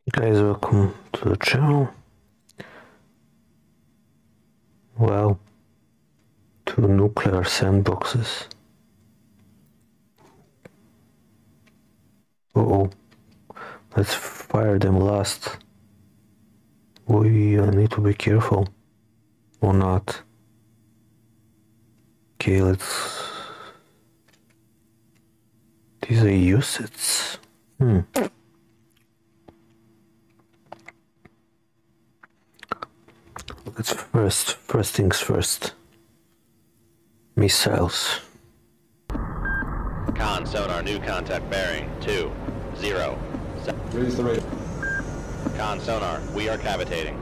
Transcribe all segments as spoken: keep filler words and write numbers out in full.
Guys, welcome to the channel. Well, two nuclear sandboxes. Uh oh, let's fire them last. We uh, need to be careful, or not. Okay, let's. These are usage. Hmm. Let's first, first things first. Missiles. Con sonar, new contact bearing, two, zero. Raise the radar. Con sonar, we are cavitating.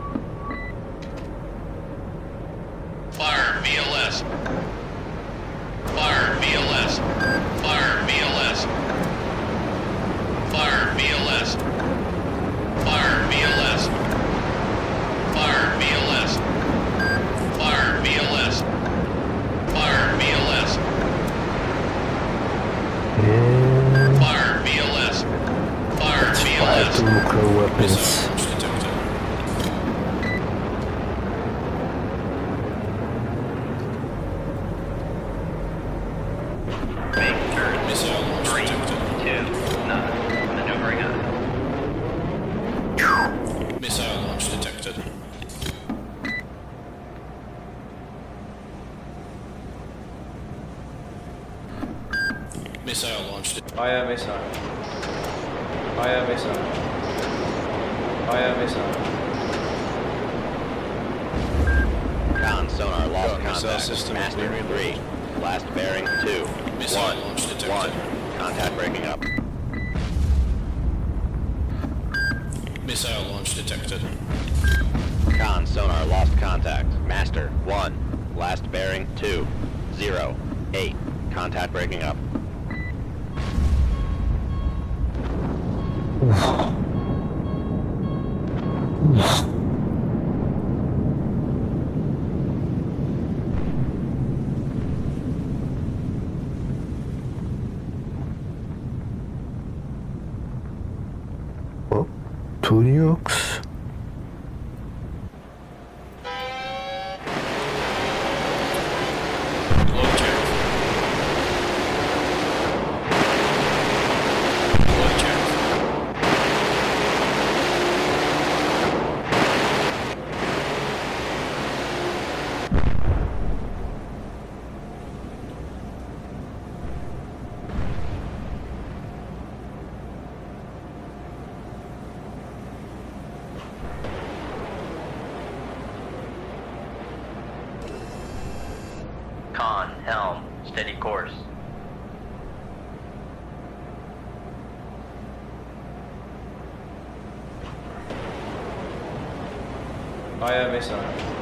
Fire V L S. Fire V L S. Fire V L S. Fire V L S. Fire V L S. Fire V L S. Fire V L S. Fire V L S. And Fire V L S. Fire V L fire S. two nuclear weapons. Missile launch detected. Missile launch detected. Fire missile. Fire missile. Fire missile. Con sonar, lost Got missile contact. system Master, clearing. three. Last bearing, two. Missile One. launch detected. One. Contact breaking up. Missile launch detected. Con sonar, lost contact. Master, one. Last bearing, two. Zero. Eight. Contact breaking up. Oh, two nukes. Load check. Load check. Con, helm, steady course. Fire missile.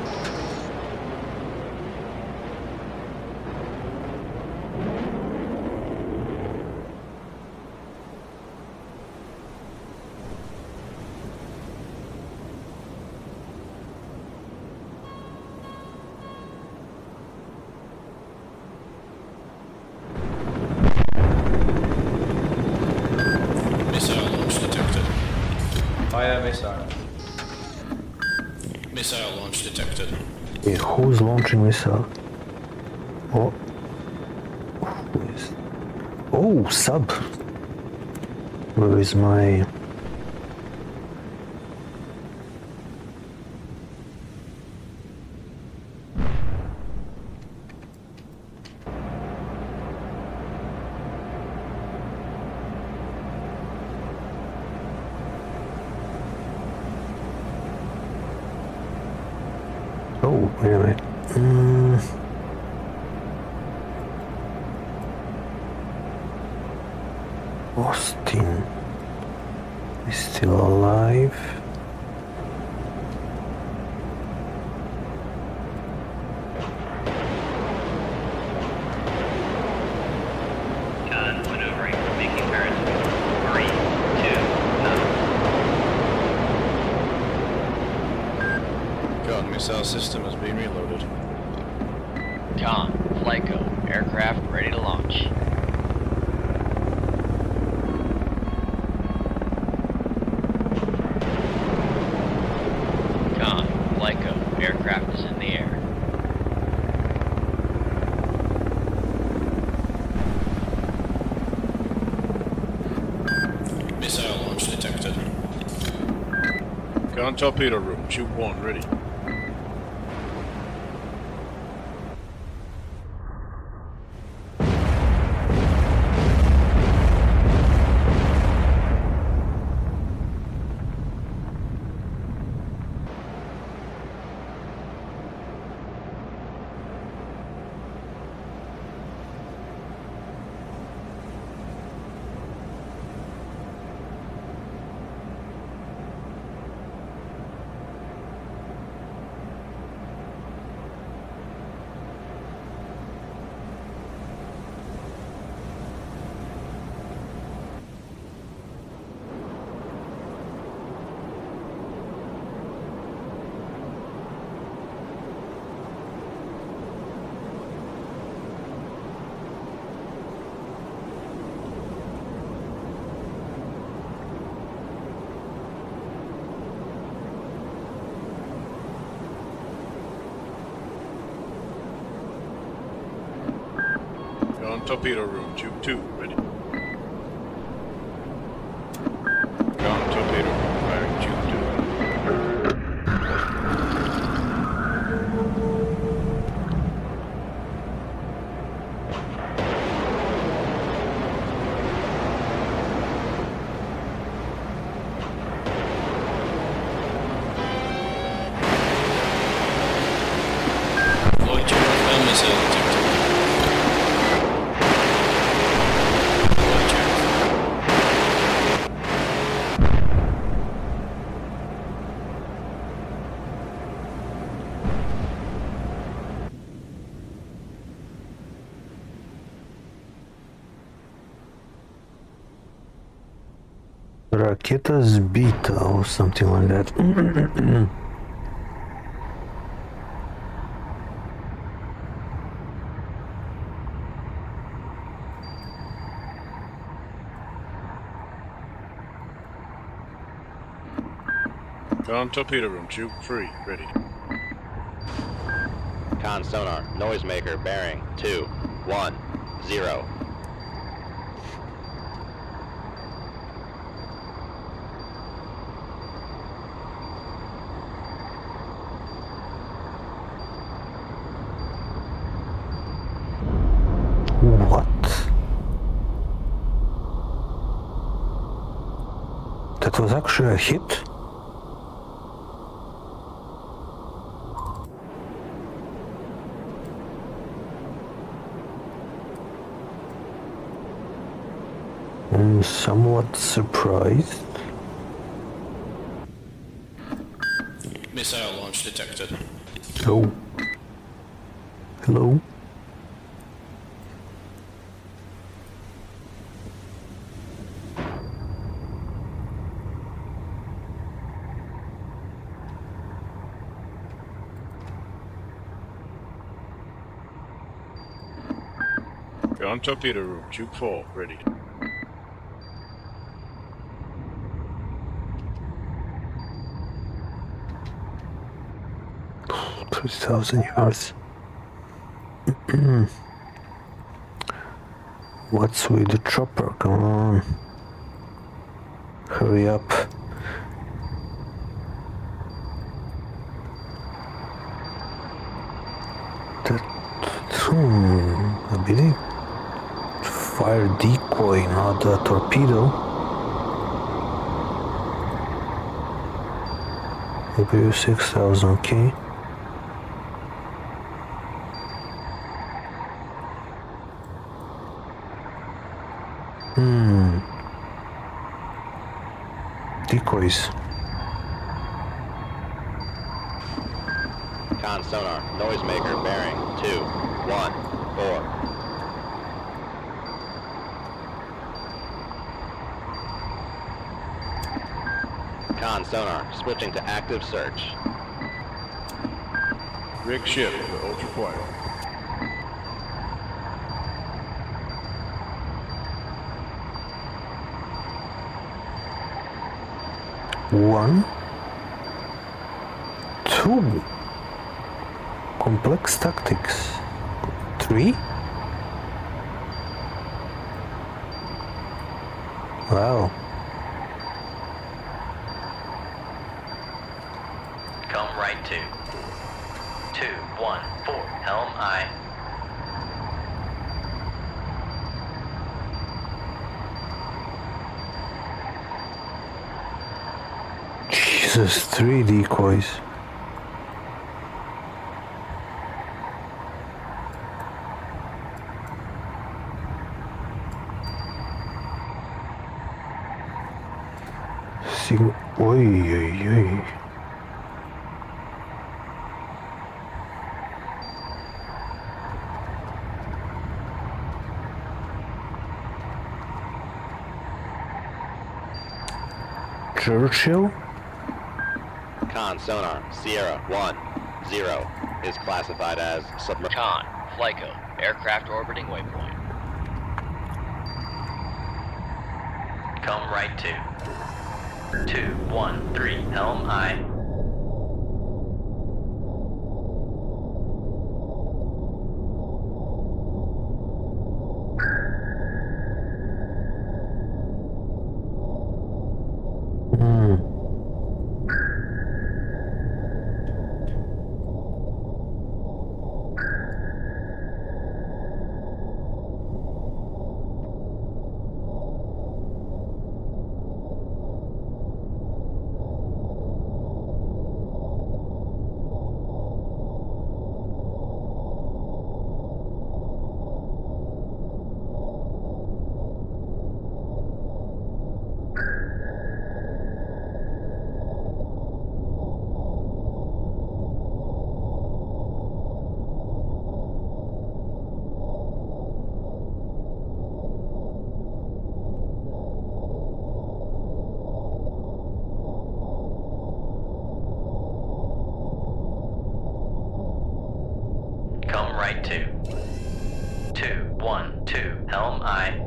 Missile launch detected. Fire missile. Missile launch detected. Okay, who's launching missile? Oh, who is? Oh, sub. Where is my? Oh, wait a minute. Mm. Austin is still alive. Con, maneuvering, making turns. Three, two, none. Gun missile system has been reloaded. Con, flight code, aircraft ready to launch. Gun torpedo room, shoot one, ready. Gun torpedo room, shoot two, ready. Gun torpedo room, firing, shoot two. Launch your missile detector. Ракета сбита or something like that. Gun torpedo room, shoot three, ready. Con sonar, noisemaker bearing two, one, zero. What? That was actually a hit? I'm somewhat surprised. Missile launch detected. Oh. Hello? Gun torpedo room, shoot four, ready. two thousand yards. What's with the chopper? Come on. Hurry up. That... Hmm... I believe... Fire decoy, not a torpedo. Maybe six thousand, okay. Hmm. Decoys. Con sonar, noisemaker bearing two, one, four. Con sonar, switching to active search. Rig ship for ultra quiet. One, two, complex tactics, three, wow, right two. Two, one, four, helm aye. Jesus, three decoys. Sig- Oi, oi, oi. Churchill? Con sonar, Sierra one, zero, is classified as submarine. Con, Flyco, aircraft orbiting waypoint. Come right two. Two, one, three, helm aye. Hmm. Come right two. Two, one, two, helm aye.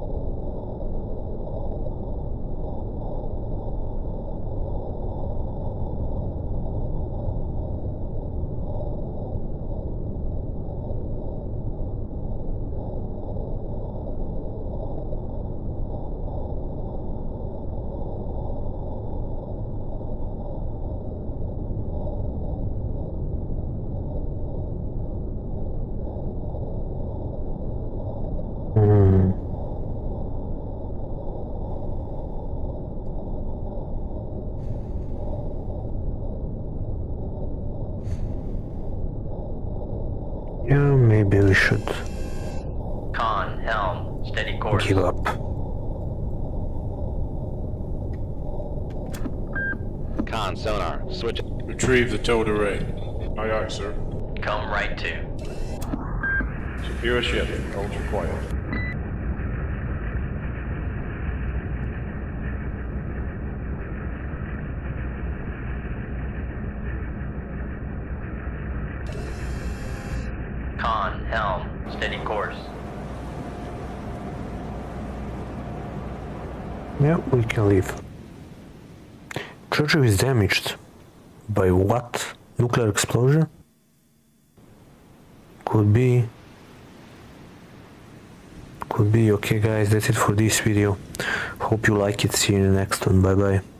Hmm. Yeah, maybe we should Con, helm, steady course. give up. Con sonar, switch. Retrieve the towed array. Aye, aye, sir. Come right two. Secure ship. Ultra quiet. Con, helm, steady course. Yeah, we can leave. Churchill is damaged. By what? Nuclear explosion? Could be. Could be. Okay guys, that's it for this video. Hope you like it. See you in the next one. Bye bye.